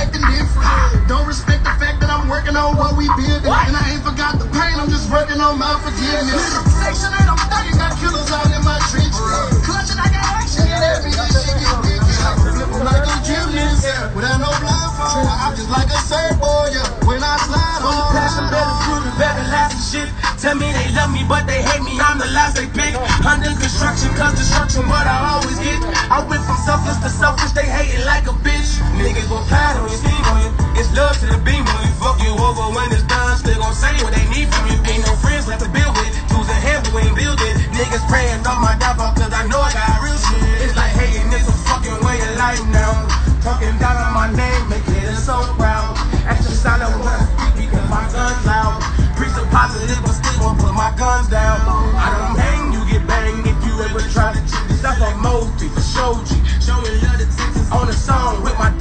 acting different. Don't respect the fact that I'm working on what we building. And I ain't forgot the pain, I'm just working on my forgiveness. Section 8, I'm thugging, got killers out in my trenches. Clutching, I got action in every day, shit get wicked. I can flip them like a gymnast, without no blindfold. I'm just like a surfboard, when I slide on. Passion, better fruit, and better lasting shit. Tell me they love me, but they hate me, I'm the last they pick. Under construction, cause destruction, what I always get. I went from selfless to selfish, they hating like a bitch. Niggas gon' pad on you, steam on you. It's love to the beam when we fuck you over. When it's done, still gon' say what they need from you. Ain't no friends left to build with. Choosing hands, we ain't building. Niggas praying on my downfall, cause I know I got real shit. It's like hating is a fucking way of life now. Talking down on my name, making it so proud. Extra silent when I speak because my gun's loud. Preach the positive, but still gon' put my guns down. I don't hang, you get banged if you ever try to cheat. That's like Moby for Shoji. Showing love to Texas on a song with my